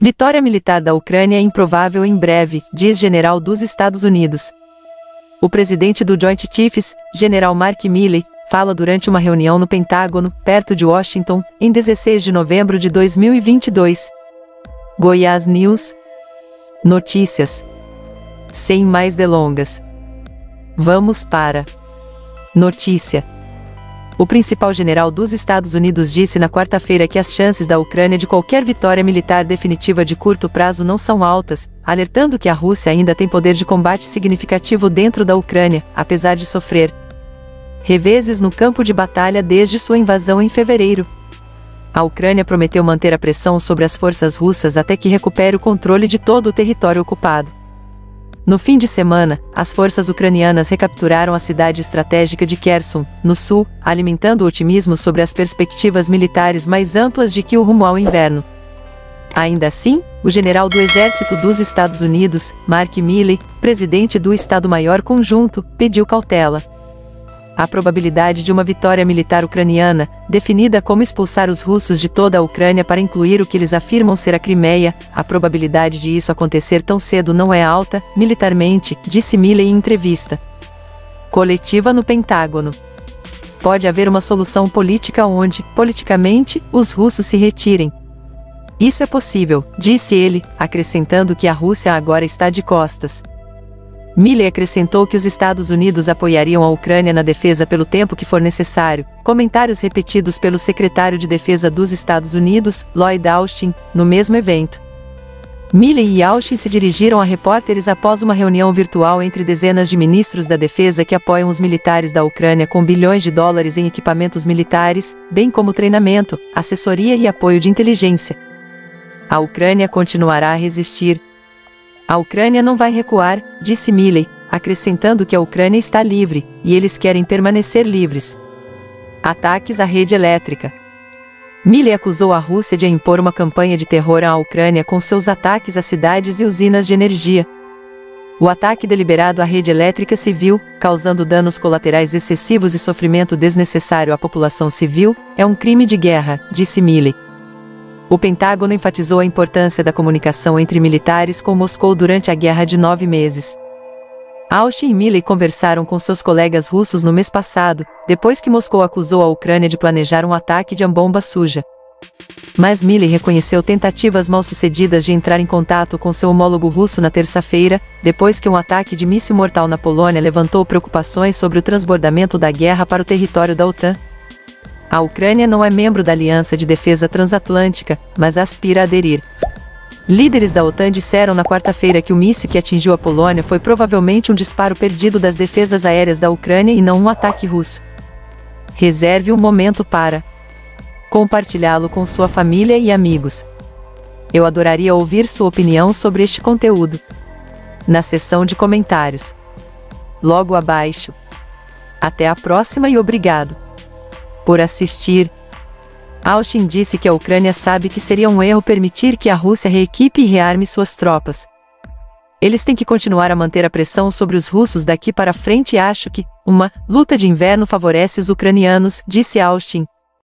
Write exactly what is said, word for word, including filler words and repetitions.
Vitória militar da Ucrânia é improvável em breve, diz general dos Estados Unidos. O presidente do Joint Chiefs, general Mark Milley, fala durante uma reunião no Pentágono, perto de Washington, em dezesseis de novembro de dois mil e vinte e dois. Goiás News. Notícias. Sem mais delongas. Vamos para notícia. O principal general dos Estados Unidos disse na quarta-feira que as chances da Ucrânia de qualquer vitória militar definitiva de curto prazo não são altas, alertando que a Rússia ainda tem poder de combate significativo dentro da Ucrânia, apesar de sofrer reveses no campo de batalha desde sua invasão em fevereiro. A Ucrânia prometeu manter a pressão sobre as forças russas até que recupere o controle de todo o território ocupado. No fim de semana, as forças ucranianas recapturaram a cidade estratégica de Kherson, no sul, alimentando o otimismo sobre as perspectivas militares mais amplas de que o rumo ao inverno. Ainda assim, o general do Exército dos Estados Unidos, Mark Milley, presidente do Estado-Maior Conjunto, pediu cautela. A probabilidade de uma vitória militar ucraniana, definida como expulsar os russos de toda a Ucrânia para incluir o que eles afirmam ser a Crimeia, a probabilidade de isso acontecer tão cedo não é alta, militarmente, disse Milley em entrevista coletiva no Pentágono. Pode haver uma solução política onde, politicamente, os russos se retirem. Isso é possível, disse ele, acrescentando que a Rússia agora está de costas. Milley acrescentou que os Estados Unidos apoiariam a Ucrânia na defesa pelo tempo que for necessário, comentários repetidos pelo secretário de Defesa dos Estados Unidos, Lloyd Austin, no mesmo evento. Milley e Austin se dirigiram a repórteres após uma reunião virtual entre dezenas de ministros da defesa que apoiam os militares da Ucrânia com bilhões de dólares em equipamentos militares, bem como treinamento, assessoria e apoio de inteligência. A Ucrânia continuará a resistir. A Ucrânia não vai recuar, disse Milley, acrescentando que a Ucrânia está livre, e eles querem permanecer livres. Ataques à rede elétrica. Milley acusou a Rússia de impor uma campanha de terror à Ucrânia com seus ataques a cidades e usinas de energia. O ataque deliberado à rede elétrica civil, causando danos colaterais excessivos e sofrimento desnecessário à população civil, é um crime de guerra, disse Milley. O Pentágono enfatizou a importância da comunicação entre militares com Moscou durante a guerra de nove meses. Austin e Milley conversaram com seus colegas russos no mês passado, depois que Moscou acusou a Ucrânia de planejar um ataque de bomba suja. Mas Milley reconheceu tentativas mal-sucedidas de entrar em contato com seu homólogo russo na terça-feira, depois que um ataque de míssil mortal na Polônia levantou preocupações sobre o transbordamento da guerra para o território da OTAN. A Ucrânia não é membro da Aliança de Defesa Transatlântica, mas aspira a aderir. Líderes da OTAN disseram na quarta-feira que o míssil que atingiu a Polônia foi provavelmente um disparo perdido das defesas aéreas da Ucrânia e não um ataque russo. Reserve um momento para compartilhá-lo com sua família e amigos. Eu adoraria ouvir sua opinião sobre este conteúdo na seção de comentários logo abaixo. Até a próxima e obrigado por assistir. Austin disse que a Ucrânia sabe que seria um erro permitir que a Rússia reequipe e rearme suas tropas. Eles têm que continuar a manter a pressão sobre os russos daqui para frente e acho que uma luta de inverno favorece os ucranianos, disse Austin,